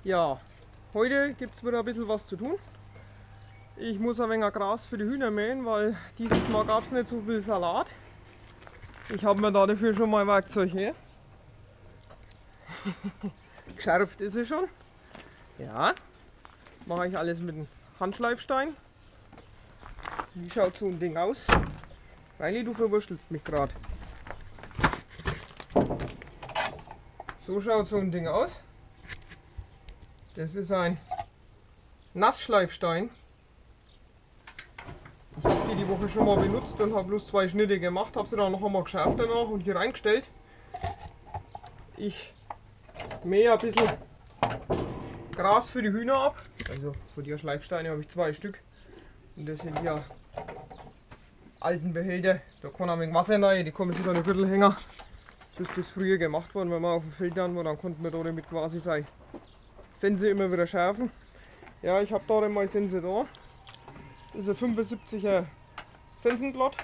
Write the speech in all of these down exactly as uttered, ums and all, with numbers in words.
Ja, heute gibt es wieder ein bisschen was zu tun. Ich muss ein wenig Gras für die Hühner mähen, weil dieses Mal gab es nicht so viel Salat. Ich habe mir da dafür schon mal Werkzeug her. Geschärft ist es schon. Ja, mache ich alles mit einem Handschleifstein. Wie schaut so ein Ding aus? Riley, du verwurschtelst mich gerade. So schaut so ein Ding aus. Das ist ein Nassschleifstein. Ich habe die die Woche schon mal benutzt und habe bloß zwei Schnitte gemacht, habe sie dann noch einmal geschärft danach und hier reingestellt. Ich mähe ein bisschen Gras für die Hühner ab. Also von den Schleifsteinen habe ich zwei Stück. Und das sind ja alten Behälter. Da kann ein wenig Wasser rein, die kommen sich an den Gürtel hängen. So ist das früher gemacht worden, wenn wir auf dem Feld waren, dann konnten wir da damit quasi sein Sense immer wieder schärfen. Ja, ich habe da mal Sense da. Das ist ein fünfundsiebziger Sensenblatt.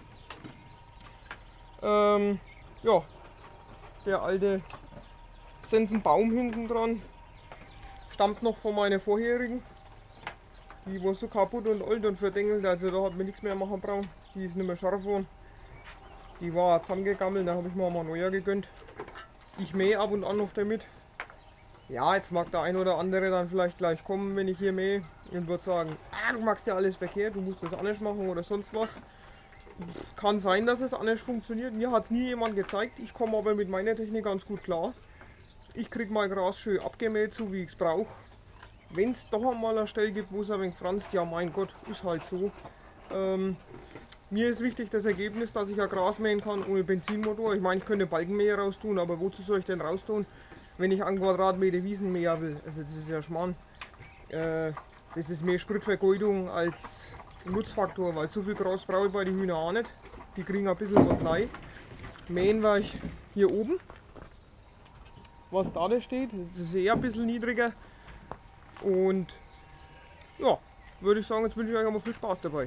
Ähm, ja, der alte Sensenbaum hinten dran stammt noch von meiner vorherigen. Die war so kaputt und alt und verdengelt, also da hat man nichts mehr machen brauchen. Die ist nicht mehr scharf geworden. Die war zusammengegammelt, da habe ich mir mal neuer gegönnt. Ich mähe ab und an noch damit. Ja, jetzt mag der ein oder andere dann vielleicht gleich kommen, wenn ich hier mähe und würde sagen, ah, du machst ja alles verkehrt, du musst das anders machen oder sonst was. Kann sein, dass es anders funktioniert. Mir hat es nie jemand gezeigt. Ich komme aber mit meiner Technik ganz gut klar. Ich kriege mein Gras schön abgemäht, so wie ich es brauche. Wenn es doch einmal eine Stelle gibt, wo es ein wenig franzt, ja mein Gott, ist halt so. Ähm, mir ist wichtig das Ergebnis, dass ich ein Gras mähen kann ohne Benzinmotor. Ich meine, ich könnte Balkenmäher raustun, aber wozu soll ich denn raustun, wenn ich einen Quadratmeter Wiesen mähen will? Also das ist ja Schmarrn. Äh, das ist mehr Spritvergeudung als Nutzfaktor, weil so viel Gras brauche ich bei den Hühnern auch nicht. Die kriegen ein bisschen was rein. Mähen war ich hier oben. Was da da steht, das ist eher ein bisschen niedriger. Und ja, würde ich sagen, jetzt wünsche ich euch einmal viel Spaß dabei.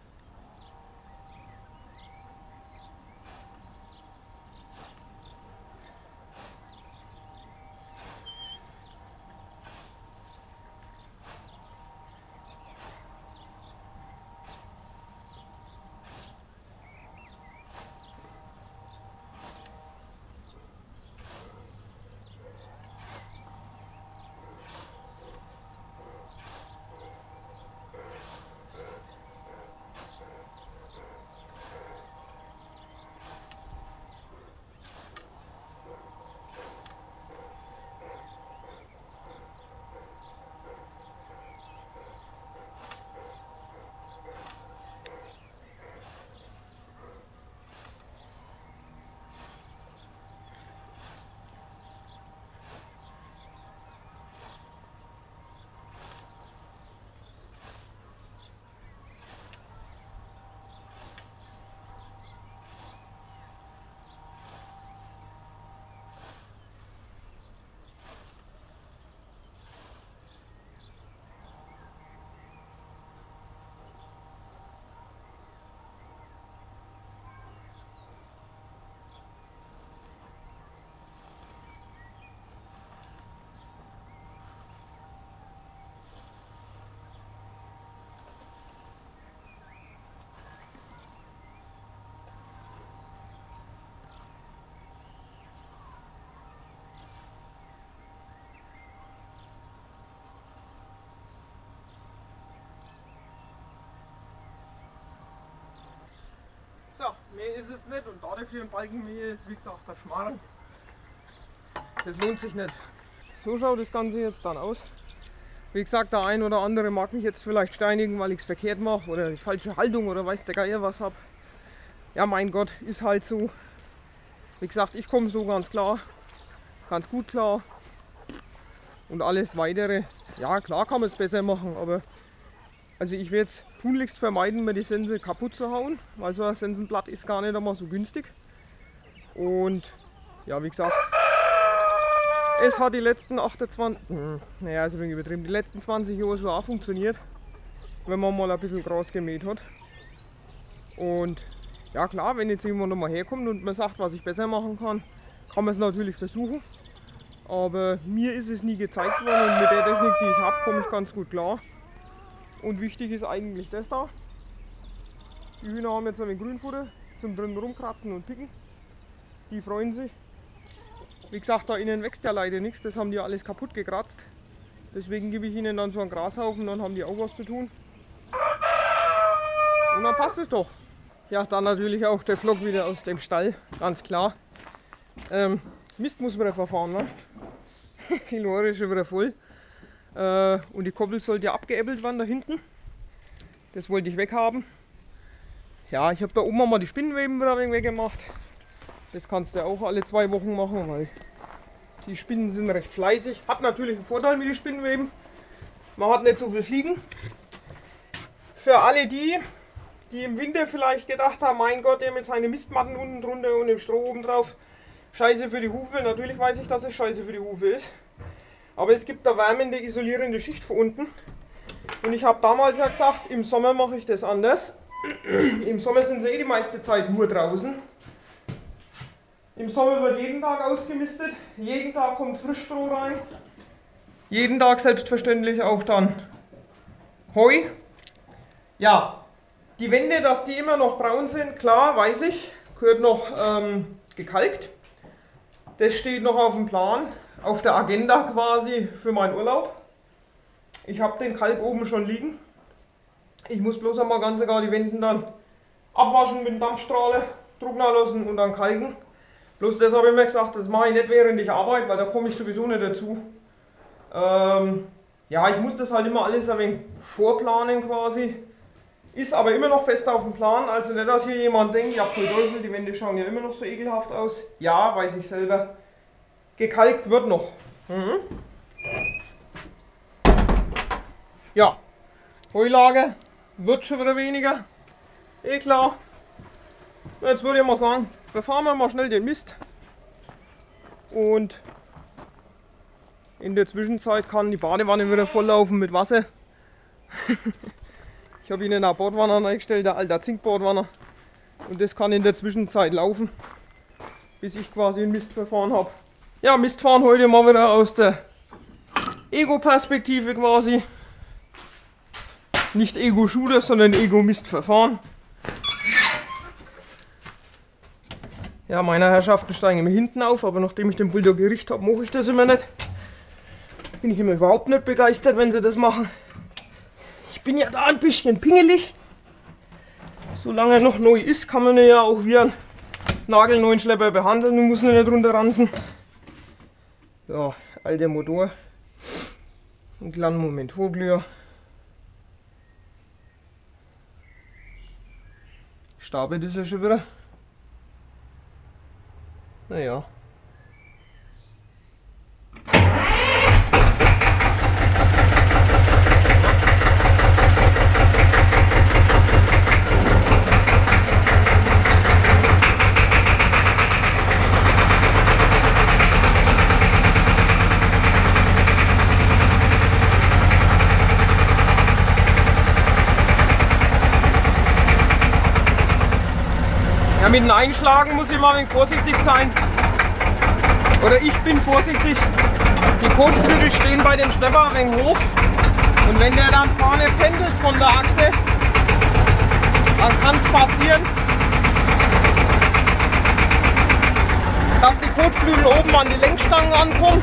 So, mehr ist es nicht und dafür ein Balkenmäher ist wie gesagt der Schmarrn. Das lohnt sich nicht. So schaut das Ganze jetzt dann aus. Wie gesagt, der ein oder andere mag mich jetzt vielleicht steinigen, weil ich es verkehrt mache oder die falsche Haltung oder weiß der Geier was habe. Ja mein Gott, ist halt so. Wie gesagt, ich komme so ganz klar, ganz gut klar. Und alles weitere, ja klar kann man es besser machen, aber also ich werde es tunlichst vermeiden, mir die Sense kaputt zu hauen, weil so ein Sensenblatt ist gar nicht einmal so günstig. Und ja, wie gesagt, es hat die letzten achtundzwanzig, naja, also ein wenig übertrieben, die letzten zwanzig Jahre so auch funktioniert, wenn man mal ein bisschen Gras gemäht hat. Und ja klar, wenn jetzt jemand nochmal herkommt und man sagt, was ich besser machen kann, kann man es natürlich versuchen. Aber mir ist es nie gezeigt worden und mit der Technik, die ich habe, komme ich ganz gut klar. Und wichtig ist eigentlich das da. Die Hühner haben jetzt ein wenig Grünfutter zum drinnen rumkratzen und picken. Die freuen sich. Wie gesagt, da innen wächst ja leider nichts, das haben die alles kaputt gekratzt. Deswegen gebe ich ihnen dann so einen Grashaufen, dann haben die auch was zu tun. Und dann passt es doch. Ja, dann natürlich auch der Flock wieder aus dem Stall, ganz klar. Ähm, Mist muss wieder verfahren, ne? Die Lore ist schon wieder voll. Äh, und die Koppel sollte ja abgeäppelt werden da hinten. Das wollte ich weghaben. Ja, ich habe da oben mal die Spinnenweben wieder ein wenig weggemacht. Das kannst du auch alle zwei Wochen machen, weil die Spinnen sind recht fleißig. Hat natürlich einen Vorteil mit den Spinnenweben. Man hat nicht so viel Fliegen. Für alle die, die im Winter vielleicht gedacht haben, mein Gott, der mit seinen Mistmatten unten drunter und dem Stroh oben drauf, scheiße für die Hufe. Natürlich weiß ich, dass es scheiße für die Hufe ist. Aber es gibt da wärmende, isolierende Schicht von unten. Und ich habe damals ja gesagt, im Sommer mache ich das anders. Im Sommer sind sie eh die meiste Zeit nur draußen. Im Sommer wird jeden Tag ausgemistet, jeden Tag kommt Frischstroh rein. Jeden Tag selbstverständlich auch dann Heu. Ja, die Wände, dass die immer noch braun sind, klar, weiß ich, gehört noch ähm, gekalkt. Das steht noch auf dem Plan, auf der Agenda quasi für meinen Urlaub. Ich habe den Kalk oben schon liegen. Ich muss bloß einmal ganz egal die Wände dann abwaschen mit dem Dampfstrahler, trocknen lassen und dann kalken. Bloß das habe ich mir gesagt, das mache ich nicht während ich arbeite, weil da komme ich sowieso nicht dazu. Ähm, ja, ich muss das halt immer alles ein wenig vorplanen quasi. Ist aber immer noch fest auf dem Plan, also nicht, dass hier jemand denkt, ja voll Teufel, die Wände schauen ja immer noch so ekelhaft aus. Ja, weiß ich selber. Gekalkt wird noch. Mhm. Ja, Heulage wird schon wieder weniger. Eh klar. Jetzt würde ich mal sagen, verfahren wir mal schnell den Mist. Und in der Zwischenzeit kann die Badewanne wieder volllaufen mit Wasser. Ich habe ihnen eine Bordwanne eingestellt, der alter Zinkbordwanne. Und das kann in der Zwischenzeit laufen, bis ich quasi den Mist verfahren habe. Ja, Mistfahren heute mal wieder aus der Ego-Perspektive quasi. Nicht Ego-Shooter, sondern Ego-Mist-Verfahren. Ja, meine Herrschaften steigen immer hinten auf, aber nachdem ich den Bulldog gerichtet habe, mache ich das immer nicht. Bin ich immer überhaupt nicht begeistert, wenn sie das machen. Ich bin ja da ein bisschen pingelig. Solange er noch neu ist, kann man ihn ja auch wie einen nagelneuen Schlepper behandeln und muss ihn nicht runterranzen. Ja, alter Motor. Einen kleinen Moment Vorglüher. Startet ist er schon wieder. Naja. Ja, mit dem Einschlagen muss ich mal ein wenig vorsichtig sein. Oder ich bin vorsichtig. Die Kotflügel stehen bei dem Schlepper ein wenig hoch. Und wenn der dann vorne pendelt von der Achse, dann kann es passieren, dass die Kotflügel oben an die Lenkstangen ankommen.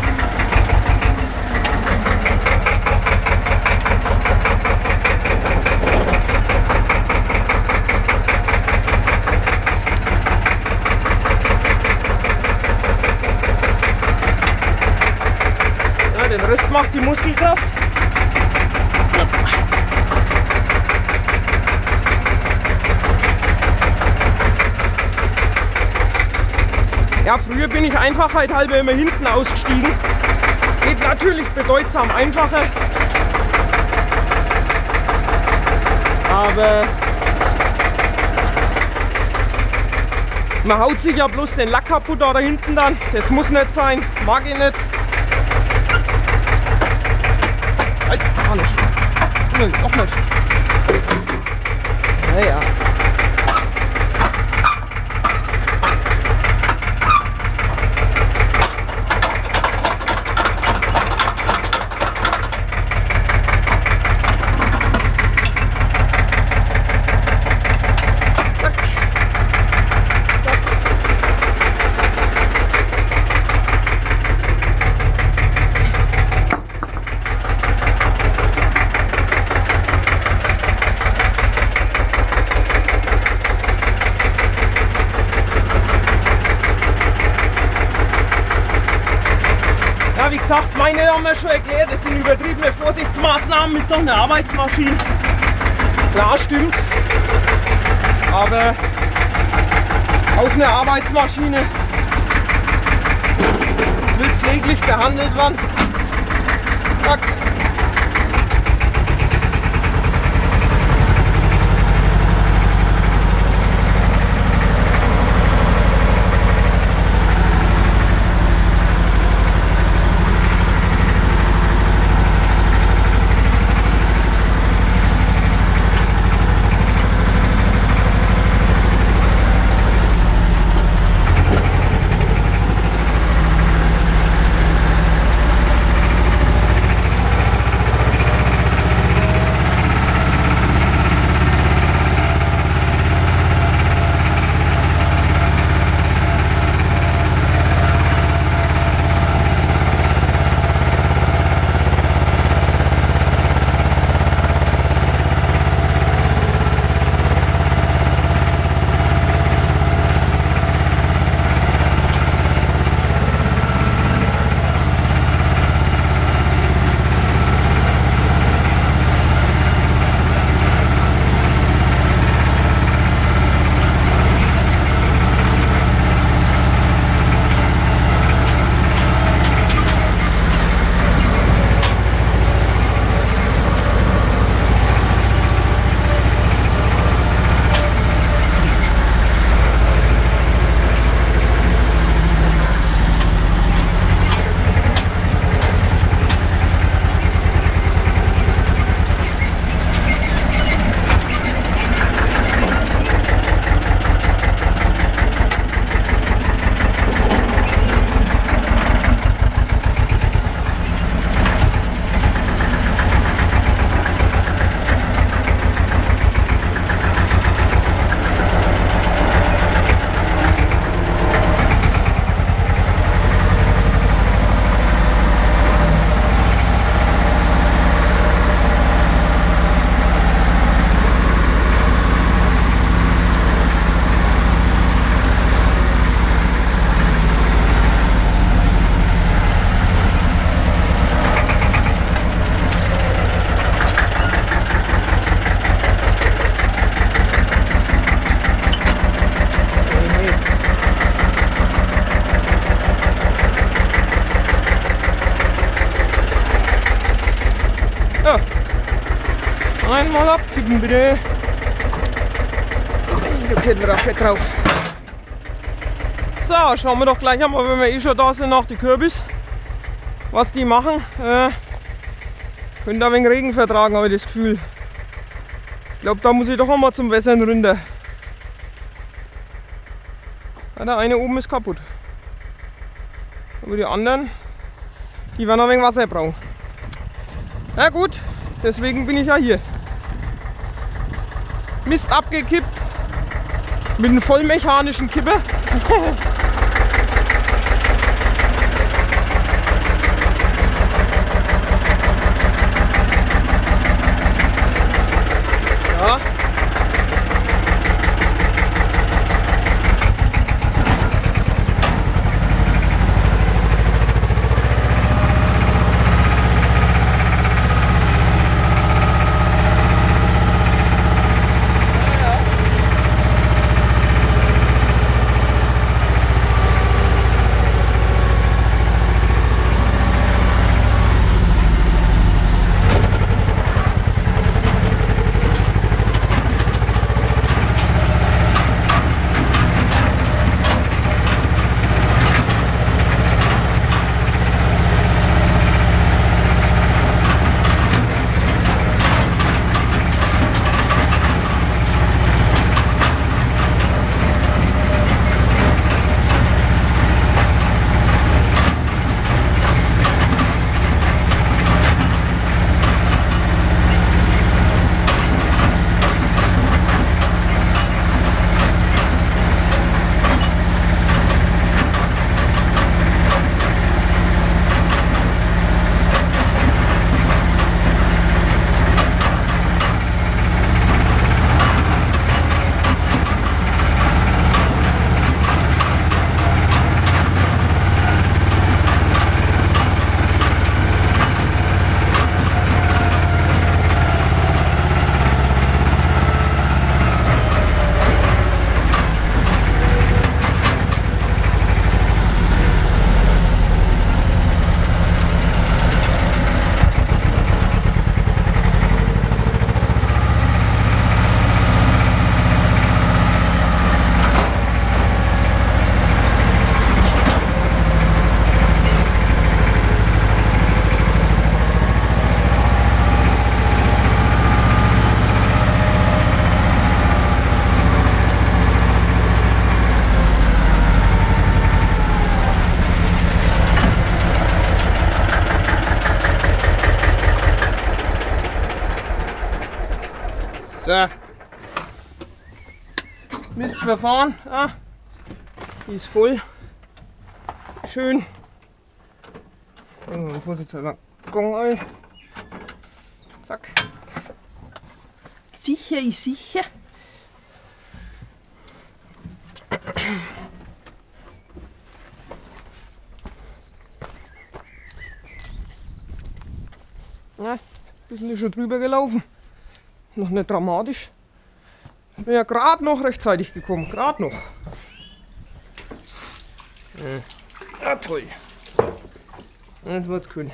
Den Rest macht die Muskelkraft. Ja, früher bin ich einfach halt halber immer hinten ausgestiegen. Geht natürlich bedeutsam einfacher. Aber man haut sich ja bloß den Lack kaputt da hinten dann. Das muss nicht sein, mag ich nicht. Halt, gar nicht. Nein, doch nicht. Naja. eine haben wir schon erklärt, das sind übertriebene Vorsichtsmaßnahmen, ist doch eine Arbeitsmaschine. Klar, stimmt. Aber auch eine Arbeitsmaschine will pfleglich behandelt werden. Fakt. Einmal abkippen bitte. Da geht wieder Fett drauf. So, schauen wir doch gleich einmal, wenn wir eh schon da sind, nach die Kürbis. Was die machen. Äh, können da ein wenig Regen vertragen, habe ich das Gefühl. Ich glaube, da muss ich doch einmal zum Wässern runter. Ja, der eine oben ist kaputt. Aber die anderen, die werden ein wenig Wasser brauchen. Na gut, deswegen bin ich ja hier. Mist abgekippt mit einem vollmechanischen Kipper. So. So. Mist verfahren. Ah, die ist voll. Schön. Dann vorsichtshalber Gong ein. Zack. Sicher ist sicher. Ja, ein bisschen ist schon drüber gelaufen. Noch nicht dramatisch. Bin ja gerade noch rechtzeitig gekommen. Gerade noch. Ja, toll. Das wird's kühn.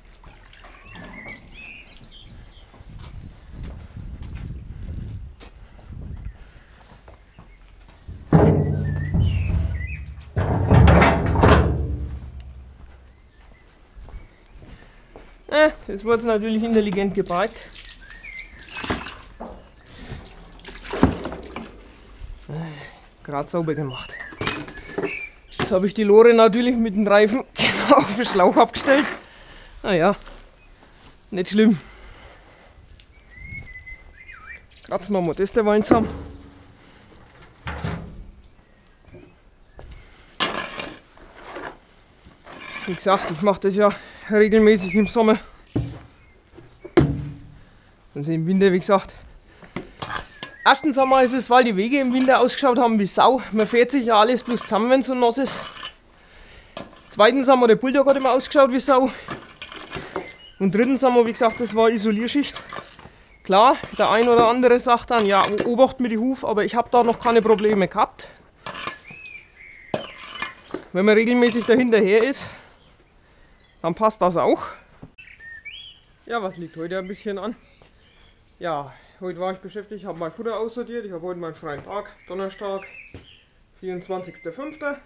Ja, das wird natürlich intelligent geparkt. Gerade sauber gemacht. Jetzt habe ich die Lore natürlich mit dem Reifen genau auf den Schlauch abgestellt. Naja, nicht schlimm. Kratzen wir mal das derweil zusammen. Wie gesagt, ich mache das ja regelmäßig im Sommer. Also im Winter, wie gesagt. Erstens einmal ist es, weil die Wege im Winter ausgeschaut haben wie Sau. Man fährt sich ja alles bloß zusammen, wenn es so nass ist. Zweitens haben wir, der Bulldog hat immer ausgeschaut wie Sau. Und drittens haben wir, wie gesagt, das war Isolierschicht. Klar, der ein oder andere sagt dann, ja, obacht mir die Huf, aber ich habe da noch keine Probleme gehabt. Wenn man regelmäßig dahinterher ist, dann passt das auch. Ja, was liegt heute ein bisschen an? Ja, heute war ich beschäftigt, habe mein Futter aussortiert. Ich habe heute meinen freien Tag, Donnerstag, vierundzwanzigster fünfter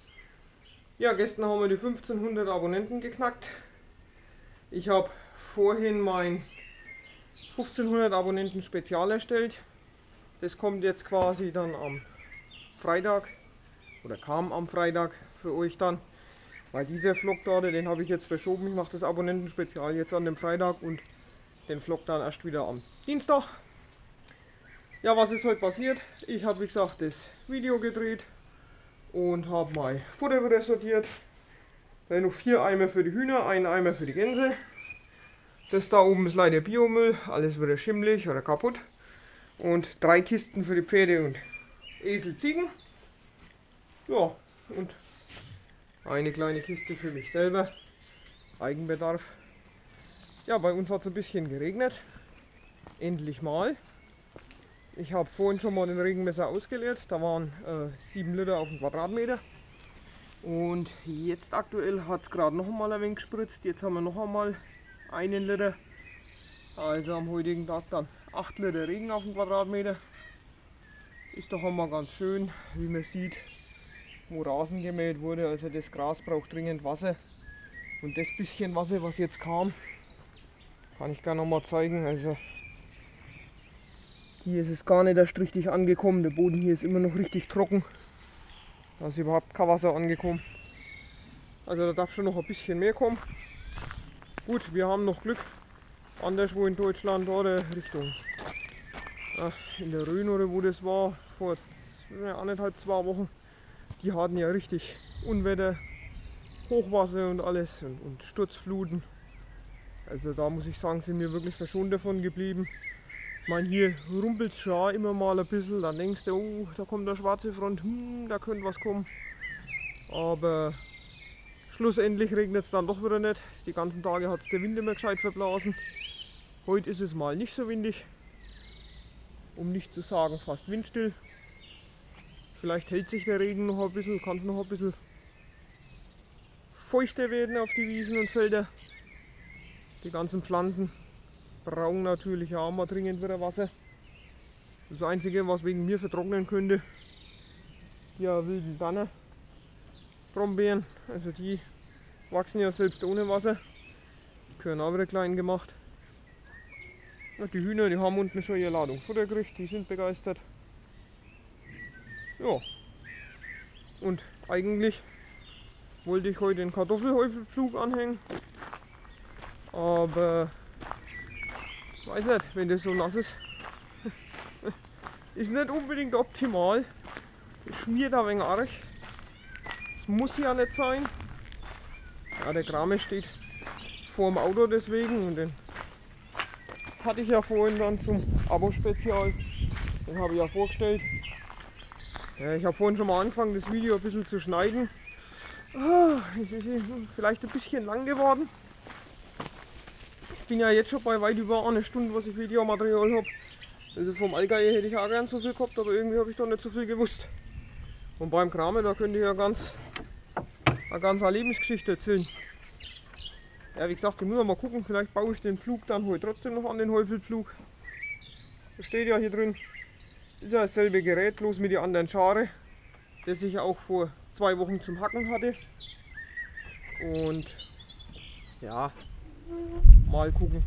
Ja, gestern haben wir die fünfzehnhundert Abonnenten geknackt. Ich habe vorhin mein fünfzehnhundert Abonnenten Spezial erstellt. Das kommt jetzt quasi dann am Freitag oder kam am Freitag für euch dann. Weil dieser Vlog dort, den habe ich jetzt verschoben. Ich mache das Abonnenten-Spezial jetzt an dem Freitag und den Vlog dann erst wieder am Dienstag. Ja, was ist heute passiert? Ich habe, wie gesagt, das Video gedreht und habe mein Futter wieder sortiert. Da noch vier Eimer für die Hühner, einen Eimer für die Gänse. Das da oben ist leider Biomüll, alles wieder schimmelig oder kaputt. Und drei Kisten für die Pferde und Esel, Ziegen. Ja, und eine kleine Kiste für mich selber, Eigenbedarf. Ja, bei uns hat es ein bisschen geregnet, endlich mal. Ich habe vorhin schon mal den Regenmesser ausgeleert, da waren äh, sieben Liter auf den Quadratmeter. Und jetzt aktuell hat es gerade noch einmal ein wenig gespritzt, jetzt haben wir noch einmal einen Liter. Also am heutigen Tag dann acht Liter Regen auf den Quadratmeter. Ist doch einmal ganz schön, wie man sieht, wo Rasen gemäht wurde, also das Gras braucht dringend Wasser. Und das bisschen Wasser, was jetzt kam, kann ich gar noch mal zeigen. Also hier ist es gar nicht erst richtig angekommen, der Boden hier ist immer noch richtig trocken. Da ist überhaupt kein Wasser angekommen. Also da darf schon noch ein bisschen mehr kommen. Gut, wir haben noch Glück. Anderswo in Deutschland oder Richtung ach, in der Rhön oder wo das war, vor ja, anderthalb, zwei Wochen. Die hatten ja richtig Unwetter, Hochwasser und alles und, und Sturzfluten. Also da muss ich sagen, sind wir wirklich verschont davon geblieben. Ich meine, hier rumpelt es schon immer mal ein bisschen, dann denkst du, oh, da kommt der schwarze Front, hm, da könnte was kommen. Aber schlussendlich regnet es dann doch wieder nicht. Die ganzen Tage hat es der Wind immer gescheit verblasen. Heute ist es mal nicht so windig, um nicht zu sagen fast windstill. Vielleicht hält sich der Regen noch ein bisschen, kann es noch ein bisschen feuchter werden auf die Wiesen und Felder. Die ganzen Pflanzen brauchen natürlich auch mal dringend wieder Wasser. Das Einzige, was wegen mir vertrocknen könnte, die wilden Danner, Brombeeren. Also die wachsen ja selbst ohne Wasser. Die können auch wieder klein gemacht. Und die Hühner, die haben unten schon ihre Ladung Futter gekriegt, die sind begeistert. Ja, und eigentlich wollte ich heute den Kartoffelhäufenpflug anhängen, aber ich weiß nicht, wenn das so nass ist, Ist nicht unbedingt optimal. Es schmiert ein wenig arg. Es muss ja nicht sein. Ja, der Kram steht vor dem Auto deswegen und den hatte ich ja vorhin dann zum Abo-Spezial. Den habe ich ja vorgestellt. Ja, ich habe vorhin schon mal angefangen, das Video ein bisschen zu schneiden. Oh, es ist vielleicht ein bisschen lang geworden. Ich bin ja jetzt schon bei weit über eine Stunde, was ich Videomaterial habe. Also vom Allgäu hätte ich auch gern so viel gehabt, aber irgendwie habe ich doch nicht so viel gewusst. Und beim Kramen, da könnte ich ja ganz, eine ganze Lebensgeschichte erzählen. Ja, wie gesagt, ich muss mal gucken, vielleicht baue ich den Pflug dann heute trotzdem noch an, den Häufelpflug. Das steht ja hier drin. Ist ja dasselbe Gerät, bloß mit der anderen Schare, das ich auch vor zwei Wochen zum Hacken hatte. Und ja, mal gucken.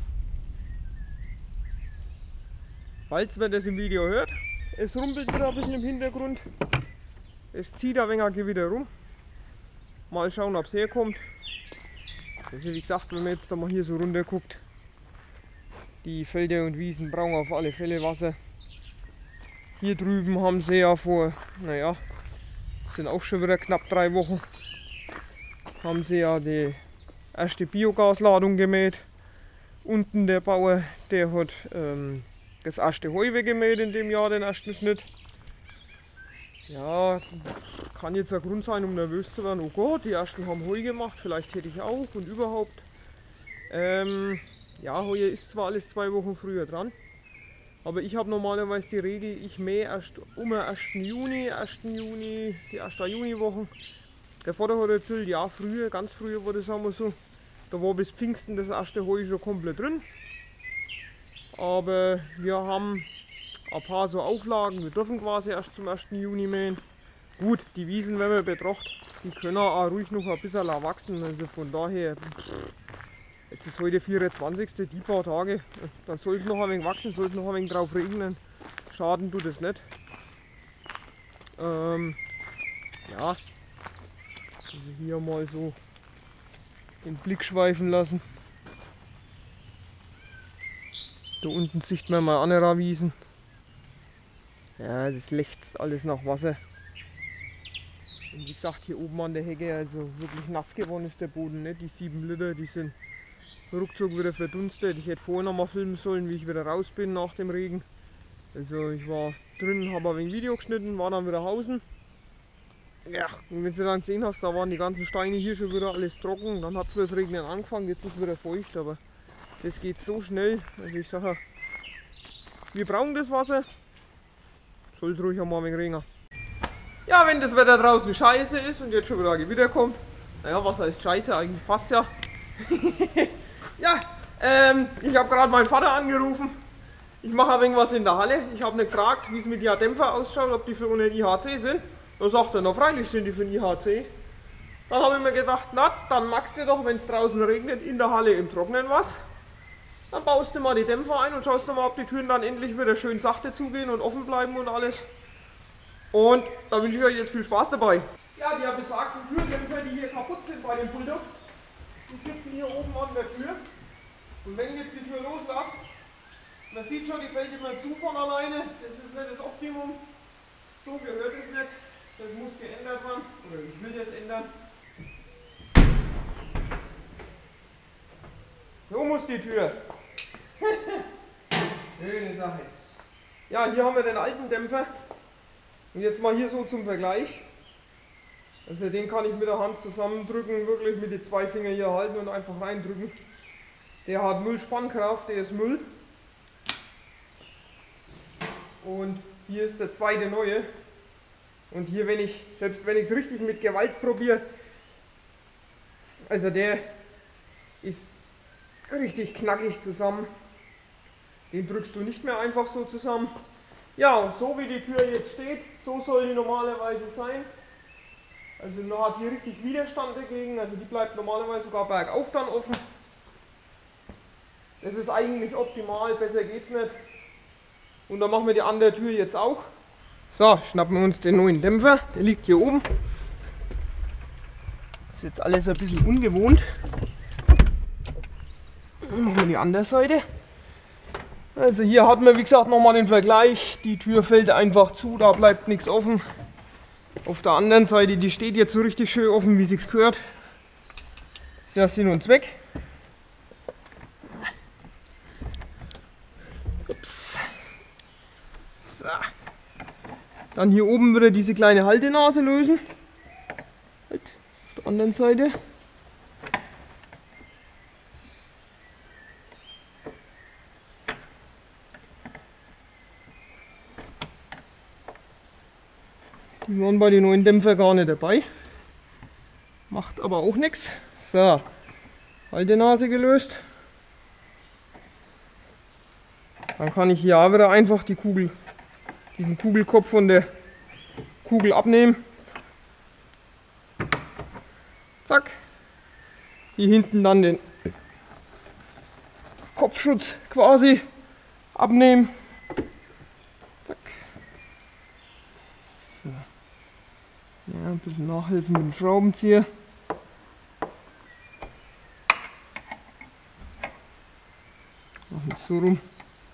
Falls man das im Video hört, es rumpelt wieder ein bisschen im Hintergrund. Es zieht ein wenig Gewitter rum. Mal schauen, ob es herkommt. Also wie gesagt, wenn man jetzt da mal hier so runter guckt, die Felder und Wiesen brauchen auf alle Fälle Wasser. Hier drüben haben sie ja vor, naja, das sind auch schon wieder knapp drei Wochen, haben sie ja die erste Biogasladung gemäht. Unten der Bauer, der hat ähm, das erste Heu weggemäht in dem Jahr, den ersten Schnitt. Ja, kann jetzt ein Grund sein, um nervös zu werden. Oh Gott, die ersten haben Heu gemacht, vielleicht hätte ich auch und überhaupt. Ähm, ja, Heu ist zwar alles zwei Wochen früher dran, aber ich habe normalerweise die Regel, ich mähe erst um den ersten Juni, ersten Juni, die ersten Juniwochen. Der Vater hat erzählt, ja früher, ganz früher war das einmal so, da war bis Pfingsten das erste Heu schon komplett drin. Aber wir haben ein paar so Auflagen, wir dürfen quasi erst zum ersten Juni mähen. Gut, die Wiesen, wenn man betrachtet, die können auch ruhig noch ein bisschen wachsen, also von daher, jetzt ist heute vierundzwanzigste die paar Tage, dann soll es noch ein wenig wachsen, soll es noch ein wenig drauf regnen, schaden tut es nicht. Ähm, ja, also hier mal so den Blick schweifen lassen. Da unten sieht man mal andere Wiesen. Ja, das lechzt alles nach Wasser. Und wie gesagt, hier oben an der Hecke, also wirklich nass geworden ist der Boden, nicht? Die sieben Liter, die sind ruckzuck wieder verdunstet. Ich hätte vorher noch mal filmen sollen, wie ich wieder raus bin nach dem Regen. Also ich war drin, habe ein wenig Video geschnitten, war dann wieder draußen. Ja, und wenn du dann gesehen hast, da waren die ganzen Steine hier schon wieder alles trocken. Dann hat es wieder das Regnen angefangen, jetzt ist es wieder feucht, aber das geht so schnell. Also ich sage, wir brauchen das Wasser. Soll es ruhig am Morgen regnen. Ja, wenn das Wetter draußen scheiße ist und jetzt schon wieder Gewitter kommt. Naja, was heißt scheiße? Eigentlich passt ja. Ja, ähm, ich habe gerade meinen Vater angerufen. Ich mache ein wenig was in der Halle. Ich habe ihn gefragt, wie es mit den Dämpfer ausschaut, ob die für einen I H C sind. Da sagt er, na freilich sind die für einen I H C. Dann habe ich mir gedacht, na, dann magst du doch, wenn es draußen regnet, in der Halle im Trocknen was. Dann baust du mal die Dämpfer ein und schaust du mal, ob die Türen dann endlich wieder schön sachte zugehen und offen bleiben und alles. Und da wünsche ich euch jetzt viel Spaß dabei. Ja, die besagten Türdämpfer, die hier kaputt sind bei dem Bulldog, die sitzen hier oben an der Tür. Und wenn ich jetzt die Tür loslasse, man sieht schon, die fällt immer zu von alleine. Das ist nicht das Optimum. So gehört es nicht. Das muss geändert werden. Oder ich will das ändern. So muss die Tür. Schöne Sache. Ja, hier haben wir den alten Dämpfer. Und jetzt mal hier so zum Vergleich. Also den kann ich mit der Hand zusammendrücken, wirklich mit den zwei Fingern hier halten und einfach reindrücken. Der hat null Spannkraft, der ist Müll. Und hier ist der zweite neue. Und hier, wenn ich, selbst wenn ich es richtig mit Gewalt probiere, also der ist richtig knackig zusammen. Den drückst du nicht mehr einfach so zusammen. Ja, und so wie die Tür jetzt steht, so soll die normalerweise sein. Also man hat hier richtig Widerstand dagegen, also die bleibt normalerweise sogar bergauf dann offen. Das ist eigentlich optimal, besser geht's nicht. Und dann machen wir die andere Tür jetzt auch. So, schnappen wir uns den neuen Dämpfer, der liegt hier oben. Das ist jetzt alles ein bisschen ungewohnt. Dann machen wir die andere Seite. Also hier hat man, wie gesagt, nochmal den Vergleich. Die Tür fällt einfach zu, da bleibt nichts offen. Auf der anderen Seite, die steht jetzt so richtig schön offen, wie sich's gehört. Ist ja Sinn und Zweck. Ups. So. Dann hier oben wieder diese kleine Haltenase lösen. Halt. Auf der anderen Seite. Die waren bei den neuen Dämpfer gar nicht dabei. Macht aber auch nichts. So, Haltenase gelöst. Dann kann ich hier auch wieder einfach die Kugel, diesen Kugelkopf von der Kugel abnehmen. Zack. Hier hinten dann den Kopfschutz quasi abnehmen. Zack. So. Ja, ein bisschen nachhelfen mit dem Schraubenzieher. Machen wir so rum.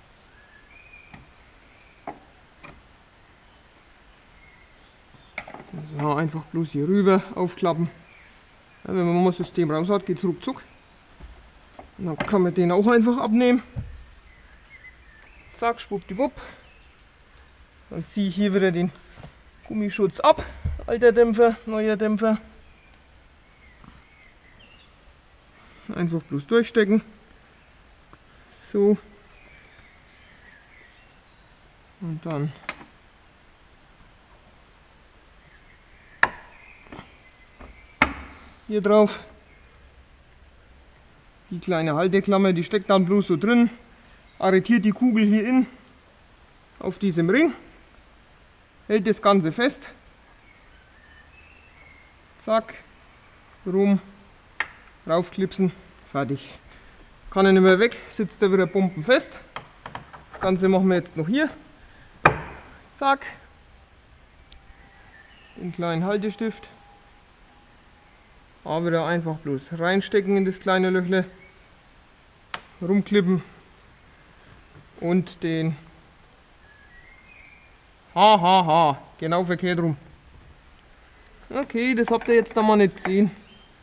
So, einfach bloß hier rüber aufklappen. Ja, wenn man mal das System raus hat, geht es ruckzuck. Und dann kann man den auch einfach abnehmen. Zack, schwuppdiwupp. Dann ziehe ich hier wieder den Gummischutz ab. Alter Dämpfer, neuer Dämpfer. Einfach bloß durchstecken. So. Und dann hier drauf. Die kleine Halteklammer, die steckt dann bloß so drin. Arretiert die Kugel hier in auf diesem Ring. Hält das Ganze fest. Zack. Rum. Raufklipsen. Fertig. Kann er nicht mehr weg, sitzt er wieder bombenfest. Das Ganze machen wir jetzt noch hier. Zack. Den kleinen Haltestift. Aber wieder einfach bloß reinstecken in das kleine Löchle. Rumklippen. Und den Ha, ha, ha. Genau verkehrt rum. Okay, das habt ihr jetzt da mal nicht gesehen.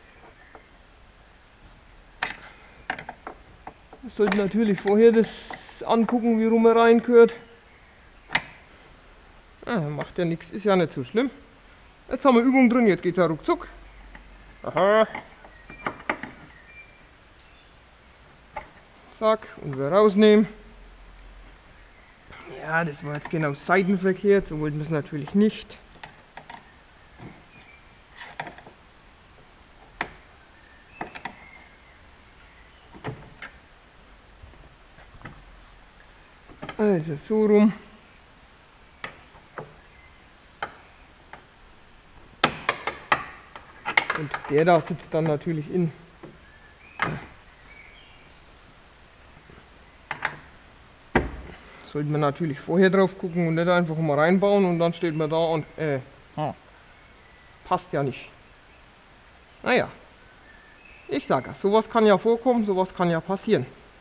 Wir sollten natürlich vorher das angucken, wie rum er reingehört. Ah, macht ja nichts, ist ja nicht so schlimm. Jetzt haben wir Übung drin, jetzt geht's ja ruckzuck. Aha. Zack, und wieder rausnehmen. Ja, das war jetzt genau seitenverkehrt, so wollten wir es natürlich nicht. Also so rum. Und der da sitzt dann natürlich in. Sollten wir natürlich vorher drauf gucken und nicht einfach mal reinbauen und dann steht man da und äh, hm, passt ja nicht. Naja, ich sage, sowas kann ja vorkommen, sowas kann ja passieren.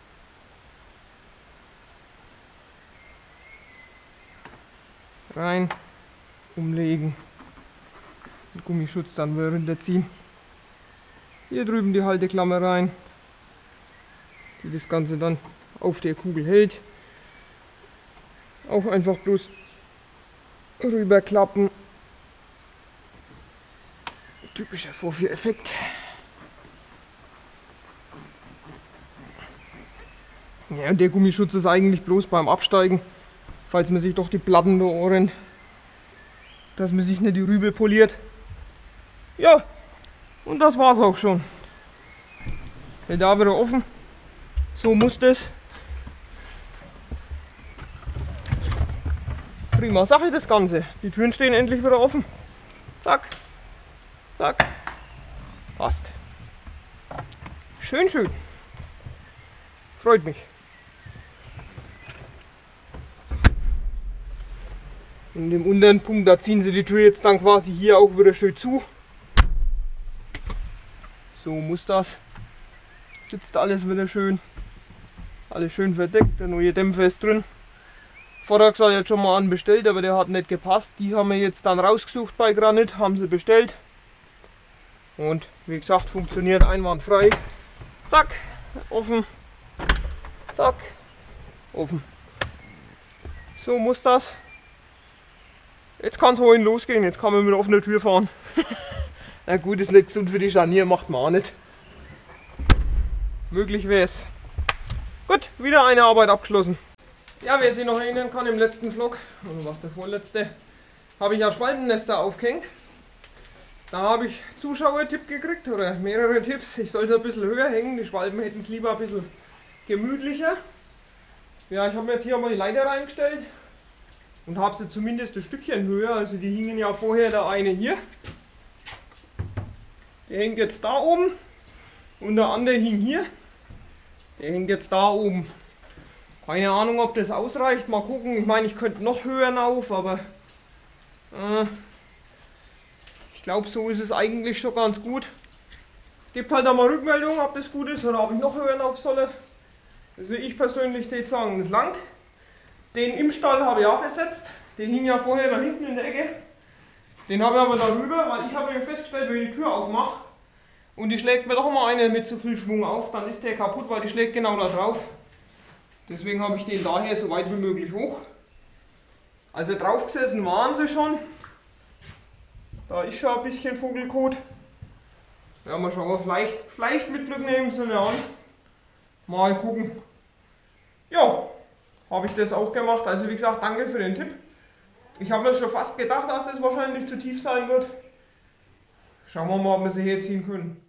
Rein, umlegen, den Gummischutz dann wieder runterziehen. Hier drüben die Halteklammer rein, die das Ganze dann auf der Kugel hält. Auch einfach bloß rüberklappen. Typischer Vorführeffekt. Ja, und der Gummischutz ist eigentlich bloß beim Absteigen, falls man sich doch die Platten da ohren, dass man sich nicht die Rübe poliert. Ja, und das war's auch schon. Der da wieder offen. So muss das. Prima Sache das Ganze. Die Türen stehen endlich wieder offen. Zack, zack. Passt. Schön, schön. Freut mich. In dem unteren Punkt, da ziehen sie die Tür jetzt dann quasi hier auch wieder schön zu. So muss das. Sitzt alles wieder schön. Alles schön verdeckt, der neue Dämpfer ist drin. Vorher hat jetzt schon mal einen bestellt, aber der hat nicht gepasst. Die haben wir jetzt dann rausgesucht bei Granit, haben sie bestellt. Und wie gesagt, funktioniert einwandfrei. Zack, offen. Zack, offen. So muss das. Jetzt kann es heute losgehen, jetzt kann man mit offener Tür fahren. Na gut, ist nicht gesund für die Scharnier, macht man auch nicht. Möglich wäre es. Gut, wieder eine Arbeit abgeschlossen. Ja, wer sich noch erinnern kann, im letzten Vlog, oder was der vorletzte, habe ich ja Schwalbennester aufgehängt. Da habe ich Zuschauertipp gekriegt, oder mehrere Tipps. Ich soll es ein bisschen höher hängen, die Schwalben hätten es lieber ein bisschen gemütlicher. Ja, ich habe mir jetzt hier mal die Leiter reingestellt und habe sie zumindest ein Stückchen höher. Also die hingen ja vorher, der eine hier. Der hängt jetzt da oben und der andere hing hier. Der hängt jetzt da oben. Keine Ahnung, ob das ausreicht. Mal gucken. Ich meine, ich könnte noch höher auf, aber äh, ich glaube, so ist es eigentlich schon ganz gut. Gebt halt einmal Rückmeldung, ob das gut ist oder ob ich noch höher auf soll. Also ich persönlich würde sagen, das langt. Den im Stall habe ich auch versetzt. Den hing ja vorher da hinten in der Ecke. Den habe ich aber darüber, weil ich habe mir festgestellt, wenn ich die Tür aufmache und die schlägt mir doch mal eine mit zu viel Schwung auf, dann ist der kaputt, weil die schlägt genau da drauf. Deswegen habe ich den daher so weit wie möglich hoch. Also drauf gesessen waren sie schon. Da ist schon ein bisschen Vogelkot. Ja, mal schauen, vielleicht, vielleicht mit Glück nehmen sie mir an. Mal gucken. Ja, habe ich das auch gemacht. Also wie gesagt, danke für den Tipp. Ich habe mir schon fast gedacht, dass es wahrscheinlich zu tief sein wird. Schauen wir mal, ob wir sie herziehen können.